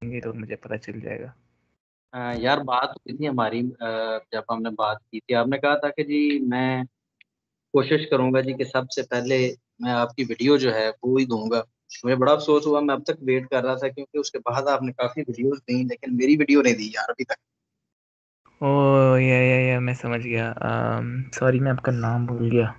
देंगे तो मुझे पता चल जाएगा। यार बात हुई थी हमारी, जब हमने बात की थी आपने कहा था कि जी मैं कोशिश करूंगा जी कि सबसे पहले मैं आपकी वीडियो जो है वो ही दूंगा। मुझे बड़ा अफसोस हुआ, मैं अब तक वेट कर रहा था क्योंकि उसके बाद आपने काफी वीडियोस दी लेकिन मेरी वीडियो नहीं दी यार अभी तक। ओ या मैं समझ गया। सॉरी मैं आपका नाम भूल गया।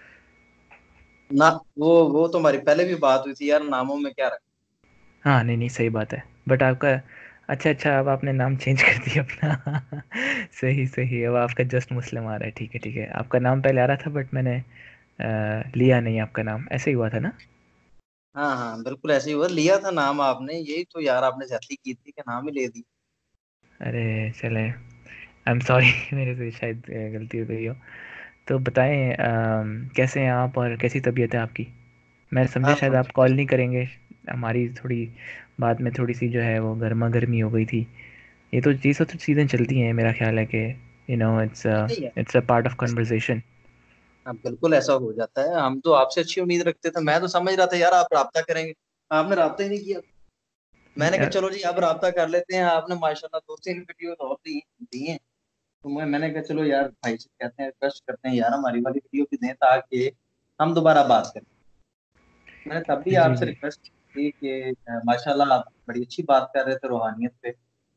ना, वो तो हमारी पहले भी बात हुई थी यार, नामों में क्या रखा। हाँ नहीं नहीं सही बात है। बट आपका अच्छा अच्छा अब आपने नाम चेंज कर दिया अपना। सही सही अब आपका जस्ट मुस्लिम आ रहा है। ठीक है आपका नाम पहले आ रहा था बट मैंने लिया नहीं आपका नाम। ऐसे ही हुआ था ना। हाँ हाँ बिल्कुल ऐसे ही हुआ, लिया था नाम आपने, यही तो यार आपने ज्यादती की थी कि नाम ही ले दी। अरे चले आई एम सॉरी। मेरे से शायद गलती हो गई हो। तो बताएं कैसे हैं आप और कैसी तबीयत है आपकी। मैं समझा शायद आप अल्हम्दुलिल्लाह। कॉल नहीं करेंगे। हमारी थोड़ी बाद में थोड़ी सी जो है वो गर्मा गर्मी हो गई थी। ये सब तो चीज़ें चलती हैं मेरा ख्याल है कि इट्स नहीं है, it's a part of conversation. हाँ बिल्कुल ऐसा हो जाता है, हम तो आपसे अच्छी उम्मीद रखते थे, मैं तो समझ रहा था यार आप राब्ता करेंगे, आपने राब्ता ही नहीं किया। मैंने कहा चलो जी अब राब्ता कर लेते हैं, आपने माशाल्लाह दो तीन वीडियो और दी हैं। तो मैंने कहा चलो यार भाई से कहते हैं, रिक्वेस्ट करते हैं यार हमारी वाली वीडियो भी दें ताकि हम दोबारा बात करें। मैंने तब भी जी आपसे जी रिक्वेस्ट की कि माशाल्लाह आप बड़ी अच्छी बात कर रहे थे रूहानियत पे।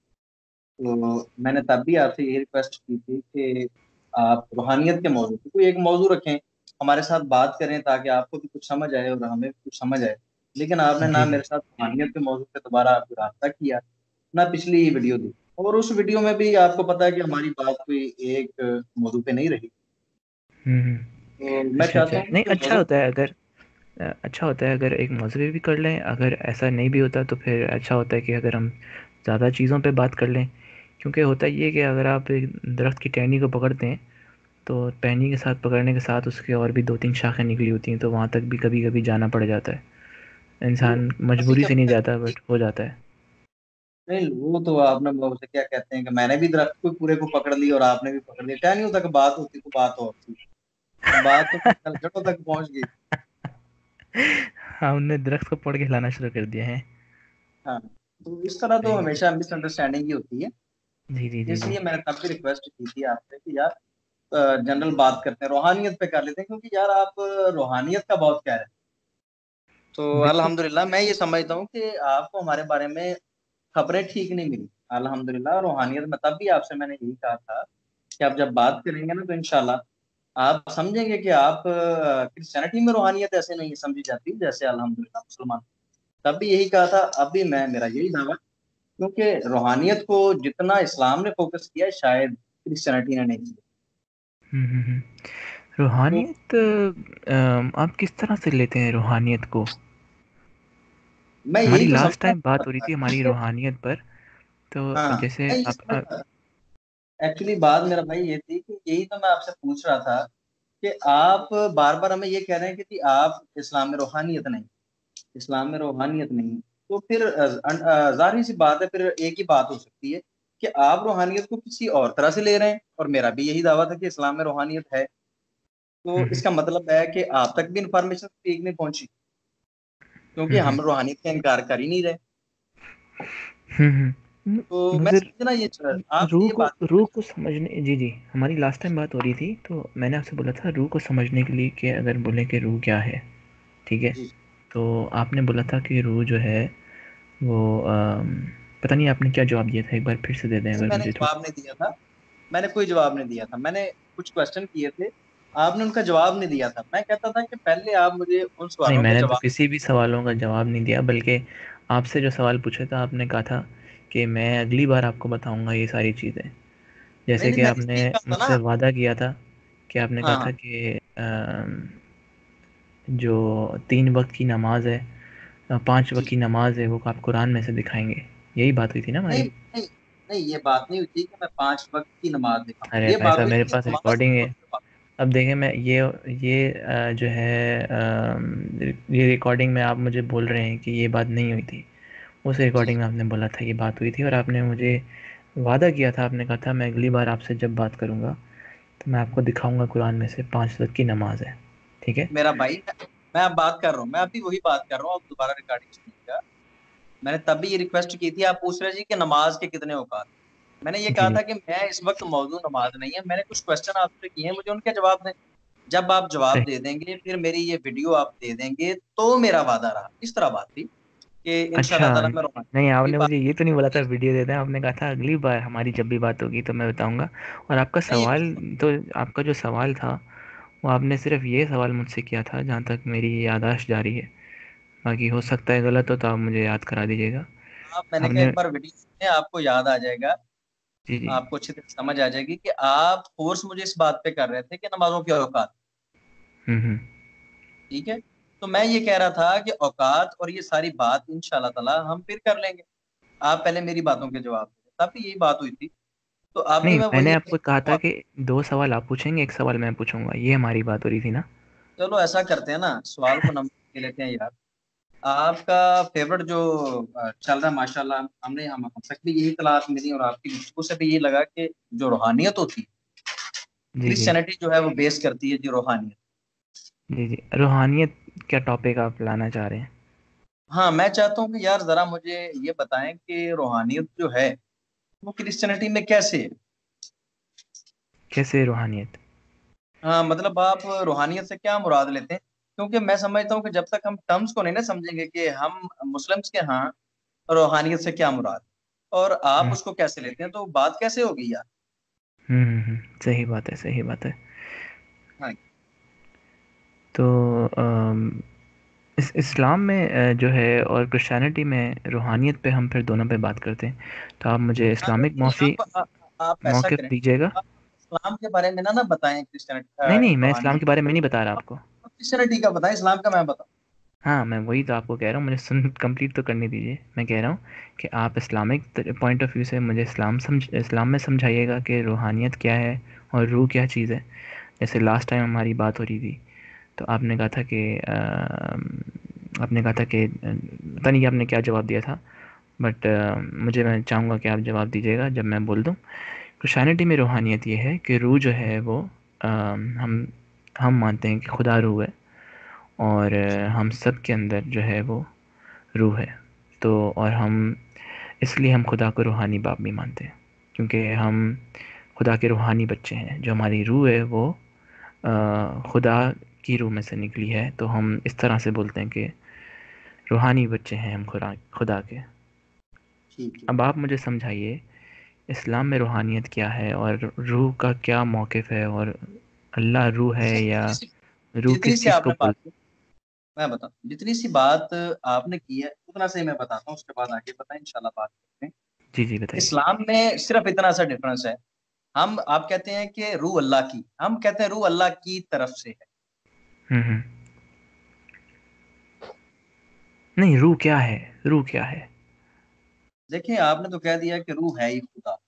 तो मैंने तब भी आपसे यही रिक्वेस्ट की थी कि आप रूहानियत के मौजू पे कोई एक मौजू रखें, हमारे साथ बात करें ताकि आपको भी कुछ समझ आए और हमें भी कुछ समझ आए। लेकिन आपने जी ना जी। मेरे साथ रूहानियत के मौजू पे दोबारा आपको रास्ता किया, ना पिछली ही वीडियो दी, और उस वीडियो में भी आपको पता है कि हमारी बात कोई एक मौजू पे नहीं रही। तो मैं अच्छा चाहता अच्छा हूँ नहीं कि अच्छा मौजू। होता है अगर अच्छा होता है अगर एक मौज़ू पे भी कर लें। अगर ऐसा नहीं भी होता तो फिर अच्छा होता है कि अगर हम ज़्यादा चीज़ों पे बात कर लें। क्योंकि होता ये है कि अगर आप एक दरख्त की टहनी को पकड़ते हैं तो टहनी के साथ पकड़ने के साथ उसके और भी दो तीन शाखें निकली होती हैं तो वहाँ तक भी कभी कभी जाना पड़ जाता है। वो इंसान अभी मजबूरी क्या से नहीं पता जाता है, बट हो जाता है। नहीं वो तो आपने उसे क्या कहते हैं कि मैंने भी दरख्त को पूरे को पकड़ लिया और आपने भी पकड़ लिया, टहनियों तक बात होती तो बात और थी, बात तो फिर जड़ों तक पहुंच गई। हाँ उनने दरख्त को पकड़ के हिलाना शुरू कर दिया है। हाँ, तो इस तरह तो सही। हमेशा मिसअंडरस्टैंडिंग ही होती है। जी जी जी जी। इसलिए मैंने तब भी रिक्वेस्ट की थी आपसे कि यार जनरल बात करते हैं, रूहानियत पे कर लेते हैं, क्योंकि यार आप रूहानियत का बहुत कह रहे हैं। तो बिल्कुल। अल्हम्दुलिल्लाह मैं ये समझता हूँ कि आपको हमारे बारे में खबरें ठीक नहीं मिली। अल्हम्दुलिल्लाह रूहानियत में तब भी आपसे मैंने यही कहा था कि आप जब बात करेंगे ना तो इंशाल्लाह आप समझेंगे कि आप क्रिश्चियनिटी में रूहानियत ऐसे नहीं समझी जाती जैसे अल्हम्दुलिल्लाह मुसलमान। तब भी यही कहा था, अब भी मैं मेरा यही दावा, क्योंकि रूहानियत को जितना इस्लाम ने फोकस किया है शायद क्रिश्चियनिटी ने नहीं किया। हम्म। तो रूहानियत आप किस तरह से लेते हैं रूहानियत को। मैं हमारी यही तो लास्ट समझना टाइम नहीं बात हो रही पता थी हमारी कि रूहानियत पर। तो हाँ जैसे मैं ये आप समझता, एक्चुअली बात मेरा भाई ये थी कि यही तो मैं आपसे पूछ रहा था कि आप बार बार हमें ये कह रहे हैं कि जी आप इस्लाम में रूहानियत नहीं, इस्लाम में रूहानियत नहीं। तो फिर जाहिर सी बात है, फिर एक ही बात हो सकती है कि आप रूहानियत को किसी और तरह से ले रहे हैं, और मेरा भी यही दावा था कि इस्लाम में रूहानियत है। तो हम्म इसका मतलब है कि आप तक भी इंफॉर्मेशन ठीक नहीं पहुंची, क्योंकि हम्म हम रूहानियत का इनकार कर ही नहीं रहे। तो मैं मुझे समझना ये आपसे ये बात रूह करना को समझने जी जी हमारी लास्ट टाइम बात हो रही थी तो मैंने आपसे बोला था रूह को समझने के लिए कि अगर बोले कि रूह क्या है। ठीक है। जी। तो आपने बोला था कि रूह जो है वो पता नहीं आपने क्या जवाब दिया था। एक बार फिर से दे दें नहीं अगर मैंने मुझे जवाब नहीं दिया था, मैंने कोई जवाब नहीं दिया था, मैंने कुछ क्वेश्चन किए थे, आपने उनका जवाब नहीं दिया था। मैं कहता था कि पहले आप मुझे उन नहीं सवालों के मैंने तो जवाब। किसी भी सवालों का जवाब नहीं दिया बल्कि आपसे जो सवाल पूछे था आपने कहा था कि मैं अगली बार आपको बताऊंगा ये सारी चीज़ें। नहीं जैसे नहीं कि मैं आपने इसलिए कहा था मुझसे ना। वादा किया था कि आपने कहा हाँ था हाँ। कि जो 3 वक्त की नमाज है 5 जी वक्त की नमाज है वो आप कुरान में से दिखाएंगे। यही बात हुई थी ना नहीं हमारी। नहीं नहीं, ये बात नहीं हुई थी कि मैं 5 वक्त की नमाज दिखाऊं, अरे ये भाई बात साहब हुई मेरे थी कि पास नमाज रिकॉर्डिंग है। पढ़ो। अब देखें मैं ये जो है ये रिकॉर्डिंग में आप मुझे बोल रहे हैं कि ये बात नहीं हुई थी। उस जी रिकॉर्डिंग में आपने बोला था ये बात हुई थी और आपने मुझे वादा किया था। आपने कहा था मैं अगली बार आपसे जब बात करूँगा तो मैं आपको दिखाऊंगा कुरान में से 5 वक्त की नमाज है। ठीक है। मेरा भाई, मैं अब बात कर रहा हूँ, मैं अभी वही बात कर रहा हूँ, अब दोबारा रिकॉर्डिंग सुनिएगा। मैंने तब भी ये रिक्वेस्ट की थी, आप पूछ रहे जी कि नमाज के कितने औकात। मैंने ये जी कहा जी। था कि मैं इस वक्त मौजूद नमाज नहीं है, मैंने कुछ क्वेश्चन आपसे किए हैं, मुझे उनके जवाब दें। जब आप जवाब सही। दे देंगे, फिर मेरी ये वीडियो आप दे देंगे, तो मेरा वादा रहा। इस तरह बात थी कि अच्छा, इंशाल्लाह ताला मैं नहीं रोहानी आपने बात मुझे ये तो नहीं बोला था वीडियो देते हैं, आपने कहा था अगली बार हमारी जब भी बात होगी तो मैं बताऊंगा। और आपका नहीं। सवाल, तो आपका जो सवाल था वो आपने सिर्फ ये सवाल मुझसे किया था जहाँ तक मेरी याददाश्त जारी है। बाकी हो सकता है गलत हो तो आप मुझे याद करा दीजिएगा। आप, मैंने कहा आपने। एक बार वीडियो सुने, आपको याद आ जाएगा, जी जी। आपको अच्छी तरह समझ आ जाएगी कि आप फोर्स मुझे इस बात पे कर रहे थे कि नमाजों की औकात। हम्म। ठीक है, तो मैं ये कह रहा था कि औकात और ये सारी बात इंशाल्लाह ताला हम फिर कर लेंगे। आप पहले मेरी बातों के जवाब दें, तब भी यही बात हुई थी। तो अब भी नहीं, मैं मैंने वही आपको कहा था कि दो सवाल आप पूछेंगे, एक सवाल मैं पूछूंगा, ये हमारी बात हो रही थी ना। चलो ऐसा करते हैं ना, सवाल को नंबर दे लेते हैं यार। आपका फेवरेट जो चल रहा है माशाल्लाह, हम तक भी यही तलाश मिली और आपकी गुफ्तगू से भी ये लगा कि जो रूहानियत होती है, जी जी। क्रिश्चियनिटी जो है वो बेस करती है जी रूहानियत। जी जी, रूहानियत क्या टॉपिक आप लाना चाह रहे हैं? हाँ, मैं चाहता हूँ कि यार जरा मुझे ये बताएं कि रूहानियत जो है वो क्रिश्चियनिटी में कैसे है। कैसे रूहानियत? हाँ, मतलब आप रूहानियत से क्या मुराद लेते हैं? क्योंकि मैं समझता हूँ कि जब तक हम टर्म्स को नहीं ना समझेंगे कि हम मुस्लिम्स के यहाँ रूहानियत से क्या मुराद है, और आप हम्म उसको कैसे लेते हैं, तो बात कैसे होगी यार। सही बात है, सही बात है। हाँ। तो इस इस्लाम में जो है और क्रिश्चियनिटी में रूहानियत पे हम फिर दोनों पे बात करते हैं। तो आप मुझे हाँ, इस्लामिक नहीं आप ऐसा मौक़िफ़ करें, दीजिएगा। आप इस्लाम के बारे में ना ना बताएं, नहीं नहीं, मैं इस्लाम रूहानियत। के बारे में नहीं बता रहा आप आपको। क्रिश्चियनिटी का बताएं, इस्लाम का मैं बताऊं। हाँ, मैं वही तो आपको कह रहा हूँ, मुझे सुन कंप्लीट तो करने दीजिए। मैं कह रहा हूँ कि आप इस्लामिक पॉइंट ऑफ व्यू से मुझे इस्लाम में समझाइएगा कि रूहानियत क्या है और रूह क्या चीज़ है। जैसे लास्ट टाइम हमारी बात हो रही थी, तो आपने कहा था कि पता नहीं कि आपने क्या जवाब दिया था, बट मैं चाहूँगा कि आप जवाब दीजिएगा जब मैं बोल दूँ। क्रिश्चियनिटी में रूहानियत ये है कि रूह जो है वो हम मानते हैं कि खुदा रूह है, और हम सब के अंदर जो है वो रूह है। तो और हम इसलिए हम खुदा को रूहानी बाप भी मानते हैं, क्योंकि हम खुदा के रूहानी बच्चे हैं। जो हमारी रूह है वो खुदा की रूह में से निकली है, तो हम इस तरह से बोलते हैं कि रूहानी बच्चे हैं हम खुदा खुदा के। ठीक है। अब आप मुझे समझाइए, इस्लाम में रूहानियत क्या है और रूह का क्या मौक़िफ़ है, और अल्लाह रूह है अच्छा, या जितनी सी रूह जितनी किस सी चीज़ को आपने बात बोलते की, मैं बताऊं, जितनी सी बात आपने की है उतना से ही मैं बताता हूँ, उसके बाद आगे बताएं इंशाल्लाह बात करते हैं। हैं? जी जी, बताइए। इस्लाम में सिर्फ इतना सा डिफरेंस है। हम आप कहते हैं कि रूह अल्लाह की, हम कहते हैं रूह अल्लाह की तरफ से है। हम्म। नहीं, रूह क्या है? रूह क्या है? देखिए, आपने तो कह दिया कि रूह है ही खुदा।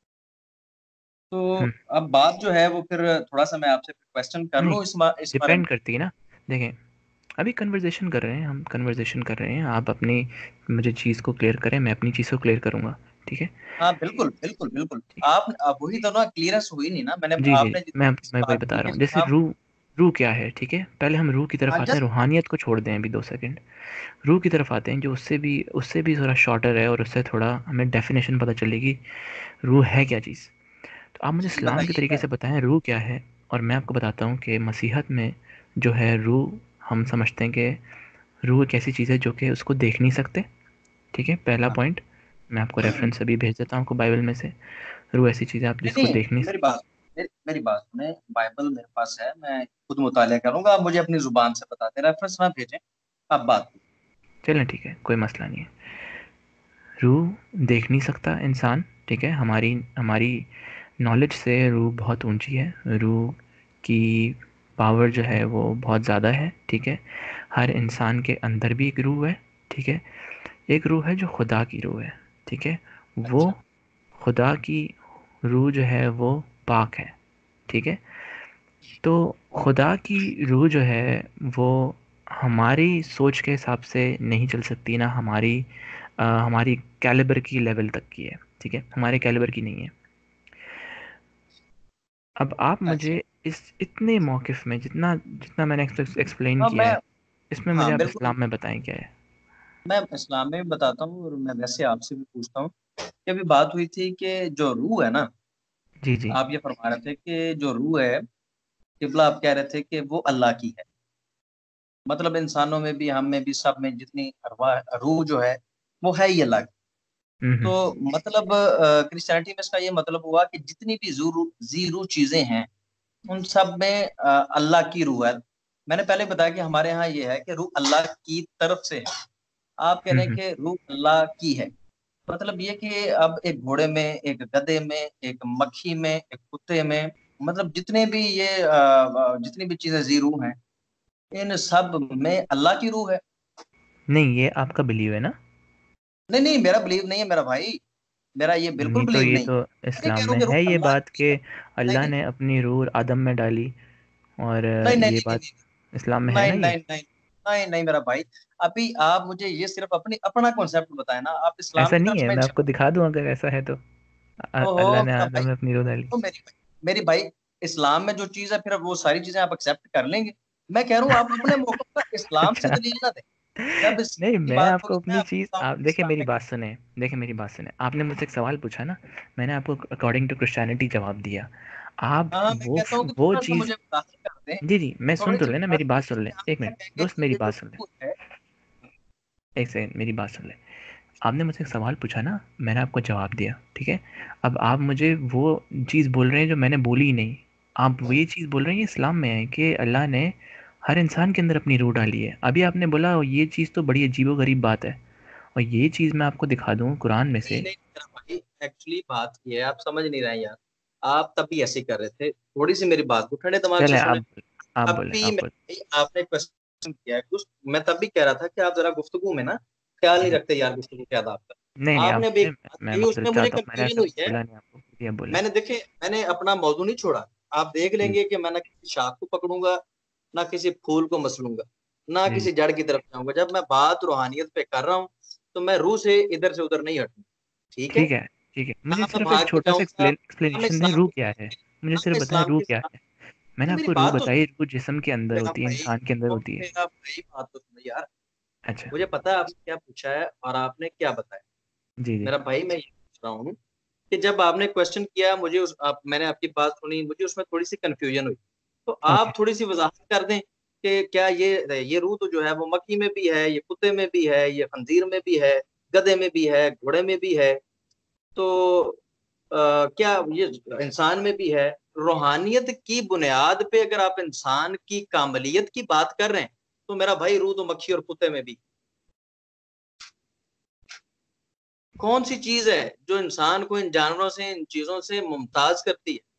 तो हम्म। अब बात जो है वो फिर थोड़ा सा मैं आपसे क्वेश्चन कर नहीं, लूँ इस बारे में। डिपेंड करती है ना। देखें, अभी कन्वर्सेशन कर रहे हैं, हम कन्वर्सेशन कर रहे हैं, आप अपनी मुझे चीज़ को क्लियर करें, मैं अपनी चीज़ को क्लियर करूँगा। ठीक है। हाँ, बिल्कुल बिल्कुल बिल्कुल। ठीक है। आप वही तो ना, क्लियरेंस हुई नहीं ना, मैंने जी जी, आपने मैं जितनी सी मैं वही बात बता की रहा कि हूँ। जैसे हम। रूह, रूह क्या है, ठीक है, पहले हम रूह की तरफ हाँ, आते हैं, जस्ट। रूहानियत को छोड़ दें अभी 2 सेकंड। रूह की तरफ आते हैं, जो उससे भी थोड़ा शॉर्टर है, और उससे थोड़ा हमें डेफिनेशन पता चलेगी रूह है क्या चीज़। तो आप मुझे जी इस्लाम के बताइए तरीके क्या से है। बताएं रूह क्या है, और मैं आपको बताता हूँ कि मसीहत में जो है रूह, हम समझते हैं कि रूह एक ऐसी चीज़ है जो कि उसको देख नहीं सकते। ठीक है, पहला हाँ। पॉइंट। मैं आपको रेफरेंस अभी भेज देता हूँ आपको बाइबल में से। रूह ऐसी चीज़ है आप नहीं जिसको नहीं, देख नहीं मेरी सकते। बात मेरी बात सुने, बाइबल मेरे पास है, मैं खुद मुतालिया करूंगा, आप मुझे अपनी जुबान से बताते, रेफरेंस ना भेजें। आप बात। चलें, ठीक है, कोई मसला नहीं है। रूह देख नहीं सकता इंसान, ठीक है, हमारी हमारी नॉलेज से रूह बहुत ऊंची है। रूह की पावर जो है वो बहुत ज़्यादा है, ठीक है। हर इंसान के अंदर भी एक रूह है, ठीक है। एक रूह है जो खुदा की रूह है, ठीक है। वो अच्छा। खुदा की रूह जो है वो पाक है, ठीक है। तो खुदा की रूह जो है वो हमारी सोच के हिसाब से नहीं चल सकती ना, हमारी कैलिबर की लेवल तक की है, ठीक है, हमारे कैलिबर की नहीं है। अब आप अच्छा। मुझे इस इतने मौक़िफ़ में जितना जितना मैंने एक्सप्लेन हाँ किया मैं है, इसमें मुझे हाँ आप बिल्कुल। इस्लाम में बताएं क्या है। मैं इस्लाम में भी बताता हूँ और मैं वैसे आपसे भी पूछता हूँ कि अभी बात हुई थी कि जो रूह है ना, जी जी। आप ये फरमा रहे थे कि जो रूह है, किबला आप कह रहे थे कि वो अल्लाह की है। मतलब इंसानों में भी, हम में भी, सब में जितनी अरवाह रूह जो है वो है ही अल्लाह की। हम्म। तो मतलब क्रिश्चियनिटी में इसका ये मतलब हुआ कि जितनी भी जी रूह चीजें हैं उन सब में अल्लाह की रूह है। मैंने पहले बताया कि हमारे यहाँ ये है कि रूह अल्लाह की तरफ से है। आप कह रहे हैं हम्म। कि रूह अल्लाह की है। मतलब ये कि अब एक घोड़े में, एक गधे में, एक मक्खी में, एक कुत्ते में, मतलब जितने भी ये जितनी भी चीजें जी रूह हैं, इन सब में अल्लाह की रूह है। नहीं, ये आपका बिलीव है ना? नहीं नहीं, मेरा बिलीव नहीं है मेरा भाई, मेरा ये बिल्कुल नहीं तो बिलीव ये नहीं। तो मैं नहीं इस्लाम कह रहा में हूँ कि है रूह ये अल्लाह बात की कि है। नहीं अल्लाह नहीं ने अपनी रूह आदम में डाली। और नहीं नहीं ये नहीं बात नहीं इस्लाम में है नहीं ना ये? नहीं नहीं नहीं नहीं मेरा भाई, अभी आप मुझे ये सिर्फ अपनी अपना कॉन्सेप्ट बताए ना, आप इस्लाम ऐसा की नहीं तरफ है, मैं मेंशन। आपको दिखा दूं अगर ऐसा है तो। ओहो अल्लाह ने मेरा आदम भाई, में अपनी रूह डाली। तो मेरी भाई, इस्लाम में जो चीज है फिर वो सारी चीजें आप एक्सेप्ट कर लेंगे। मैं कह रहा हूँ आप अपने मौके पर इस्लाम से अच्छा। दलील ना दें। जब इस्लाम नहीं, की मैं बात आपको होगी मैं अपनी आपको चीज, बताऊंगा आप कि देखिए इस्लाम मेरी में बात क्या सुने। देखिए मेरी बात सुने, आपने मुझसे एक सवाल पूछा ना, मैंने आपको अकॉर्डिंग टू क्रिश्चियनिटी जवाब दिया। आप है। हाँ मैं कहता हूँ कि वो थोड़ा सा चीज। मुझे वजाहत कर दें। जी जी, मैं सुन थोड़ी तो सी लेना, वजाहत मेरी बात कर सुन दें ले, कि आप एक क्या मिनट कहेंगे दोस्त, कि मेरी ये जो बात सुन ले। रूह है। एक सेकंड, मेरी बात सुन ले। आपने मुझसे एक सवाल पूछा ना, मैंने आपको जवाब दिया, ठीक है? अब आप मुझे वो चीज़ बोल रहे हैं जो मैंने बोली ही नहीं। आप वो ये चीज़ बोल रहे हैं, ये इस्लाम में है कि अल्लाह ने हर इंसान के अंदर अपनी रूह डाली है। अभी आपने बोला ये चीज़ तो बड़ी अजीबो-गरीब बात है, और ये चीज़ मैं आपको दिखा दूँ कुरान में नहीं से। नहीं मेरा भाई, एक्चुअली बात ये है, आप समझ नहीं रहे हैं यार। आप तब भी ऐसे ही कर रहे थे, थोड़ी सी मेरी बात को ठंडे दिमाग से चलें, सुने। आप बोलें, अभी आप मेरे बोलें। भाई आपने क्वेश्चन किया है कुछ, मैं तब भी कह रहा था कि आप जरा गुफ्तगू में ना ख्याल नहीं जी। रखते यार, गुफ्तगू के आदाब नहीं, का। नहीं, आप आपने अभी बोलें, एक मैं बात मैं कही माफ़िरत उसमें मुझे चाहता हूँ, मैंने कंफ्यूजन ऐसा हुई कुछ है। बोला नहीं आपको। जी, आप बोलें। मैंने देखे, मैंने अपना मौजू नहीं छोड़ा। आप देख जी, लेंगे कि मैं ना किसी शाख को पकड़ूंगा, ना किसी फूल को मसलूंगा, ना जी, किसी जड़ की तरफ जाऊंगा। जब मैं बात रूहानियत पे कर रहा हूँ तो मैं रूह से इधर उधर नहीं हटूंगा। ठीक है। ठीक है, ठीक है। मुझे ना मैं सिर्फ़ एक भाग के छोटा-सा जाऊंगा, ना मैं एक्सप्लेनेशन दें, इस्लाम रूह के क्या है? मुझे ना सिर्फ़ मैं बताएँ इस्लाम रूह के क्या साथ। है? मैंने तो मेरी आपको रूह बात तो बताई, रूह जिस्म के अंदर मेरा होती है, भाई, इंसान के अंदर तो होती है। मेरा भाई बात तो सुनो यार। अच्छा। मुझे पता है आपने क्या पूछा है और आपने क्या बताया। जी, जी। मेरा भाई मैं ये पूछ रहा हूँ कि जब आपने क्वेश्चन किया मुझे मैंने आपकी बात सुनी, मुझे उसमें थोड़ी सी कंफ्यूजन हुई। तो ओके। आप थोड़ी सी वजाहत कर दें कि क्या ये रूह तो जो है वो मक्खी में भी है, ये कुत्ते में भी है, ये खंजीर में भी है, गधे में भी है, घोड़े में भी है। तो क्या ये इंसान में भी है? रूहानियत की बुनियाद पे अगर आप इंसान की कामलियत की बात कर रहे हैं तो मेरा भाई रूह तो मक्खी और कुत्ते में भी। कौन सी चीज है जो इंसान को इन जानवरों से, इन चीजों से मुमताज करती है?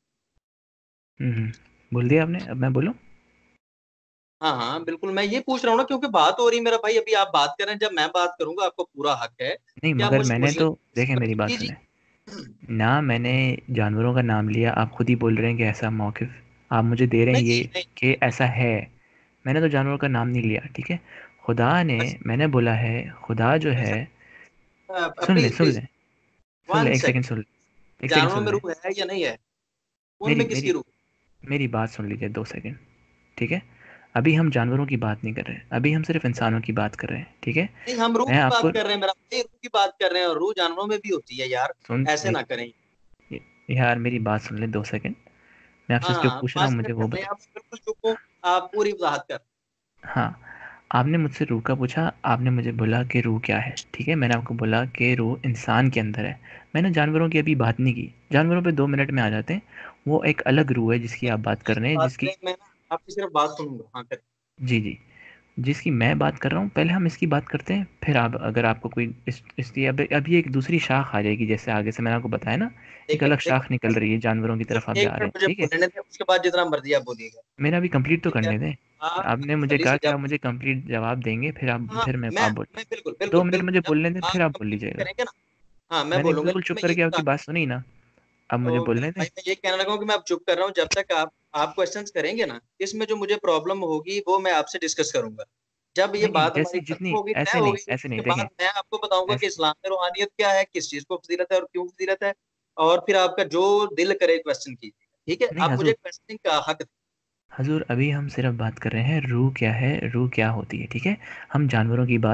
बोल दिया आपने, अब मैं बोलूँ? हाँ हाँ बिल्कुल, मैं ये पूछ रहा हूँ ना क्योंकि बात हो रही है मेरा भाई, अभी आप बात कर रहे हैं, जब मैं बात करूंगा आपको पूरा हक है नहीं, कि आप मगर मुझे मैंने पूछिए। तो देखें, मेरी क्वेश्चन बात कीजिए। सुनें। ना मैंने जानवरों का नाम लिया, आप खुद ही बोल रहे हैं कि ऐसा मौक़िफ़ आप मुझे दे रहे हैं नहीं ये, नहीं कि नहीं ऐसा है। मैंने तो जानवरों का नाम नहीं लिया, ठीक है? खुदा ने, मैंने बोला है, खुदा जो है। प्लीज सुन प्लीज लें, सुन लें, वन 1 सेकंड सेकंड। सुन लें, 1 सेकंड जानवरों सुन में लें। रूह है या नहीं है? मेरी उनमें किसकी मेरी रूह? मेरी बात सुन लीजिए 2 सेकंड, ठीक है? अभी हम जानवरों की बात नहीं कर रहे हैं, अभी हम सिर्फ़ इंसानों की बात कर रहे हैं, ठीक है? नहीं हम रूह मैं की आपको बात कर रहे हैं मेरा भाई, रूह की बात कर रहे हैं, और रूह जानवरों में भी होती है यार। सुन ऐसे ना करें। यार मेरी बात सुन लें 2 सेकंड। मैं आपसे हाँ जो हाँ पूछ रहा हूँ 5 मिनट मुझे कर वो रहे बता। हैं, आप बिल्कुल चुप हो। आप पूरी वजाहत कर। हाँ, आपने मुझसे रूह का पूछा, आपने मुझे बोला कि रूह क्या है, ठीक है? मैंने आपको बोला कि रूह इंसान के अंदर है। मैंने जानवरों की अभी बात नहीं की, जानवरों पे 2 मिनट में आ जाते हैं। वो एक अलग रूह है जिसकी आप बात कर रहे हैं, बात जिसकी। करें, मैं ना आपकी सिर्फ बात सुनूंगा। हाँ कर। जी, जी। जिसकी मैं बात कर रहा हूँ, पहले हम इसकी बात करते हैं, फिर आप, अगर आपको कोई इसकी अभी एक दूसरी शाख आ जाएगी, जैसे आगे से मैंने आपको बताया ना, एक देखिए अलग देखिए शाख निकल रही है, जानवरों की तरफ आप एक जा रहे मिनट हैं, मुझे ठीक है? बोलने दें, उसके बाद जितना मर्जी आप बोलिएगा। मेरा अभी कंप्लीट तो ठीक है। करने दें। आप आपने मुझे तसल्ली कहा से कि जब, आप मुझे कंप्लीट जवाब देंगे, हाँ फिर मैं मैं आप बोलिए। मैं बिल्कुल 2 बिल्कुल मिनट बिल्कुल मुझे जब बोलने दें, फिर आप आप बोल कंप्लीट लीजिएगा। करेंगे ना। हाँ मैं मैंने बोलूंगा, बिल्कुल लेकिन चुप मैं ये करके बता, आपकी बात सुनी ना, अब मुझे तो मेरा बोलने दें। भाई मैं ये कहने लगा हूँ कि मैं अब चुप कर रहा हूँ जब तक आप क्वेश्चंस करेंगे ना, इसमें जो मुझे प्रॉब्लम होगी वो मैं आपसे डिस्कस करूंगा। जब ये नहीं, नहीं, बात हमारी जैसी खत्म जितनी होगी, तय ऐसे नहीं, होगी, ऐसे नहीं, उसके देखें, बाद मैं आपको बताऊंगा कि ऐसे इस्लाम में रूहानियत क्या है, किस चीज को फजीलत है और क्यों फजीलत है। और फिर आपका जो दिल करे क्वेश्चन कीजिए। ठीक है, नहीं आप मुझे हज़ूर, क्वेश्चनिंग का हक दें। हज़ूर अभी हम सिर्फ बात कर रहे हैं रूह क्या है, रूह क्या होती है, ठीक है? हम जानवरों की बात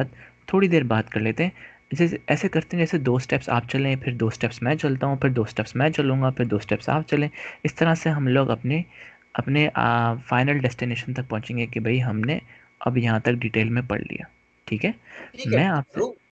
थोड़ी देर बात कर लेते हैं। जैसे ऐसे करते हैं जैसे 2 स्टेप्स आप चलें, फिर 2 स्टेप्स मैं चलता हूँ, फिर 2 स्टेप्स मैं चलूँगा, फिर 2 स्टेप्स आप चलें। इस तरह से हम लोग अपने अपने फाइनल डेस्टिनेशन तक पहुँचेंगे कि भई हमने अब यहाँ तक डिटेल में पढ़ लिया। ठीक है? ठीक है, मैं आपसे ज़रूर।